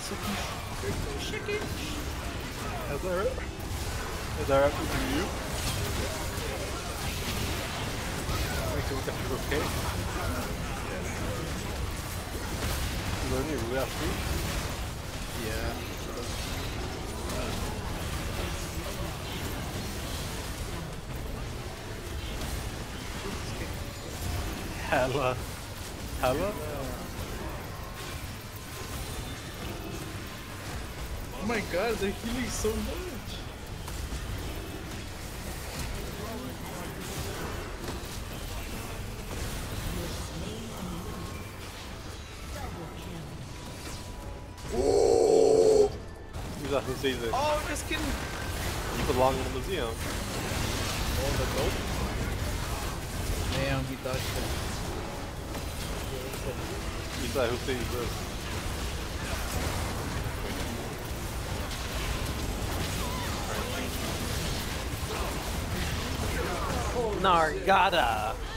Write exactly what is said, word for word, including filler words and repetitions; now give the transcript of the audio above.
Chicken. Is that right? Is that right with you? Make sure that you're okay. Is there any left? Yeah. Hella. Hella? Oh my god, they're healing so much. Who's that who sees it? Oh, just kidding. You belong in the museum. Oh, the dope. Damn, he dodged it. Who's that who sees this? Nargada!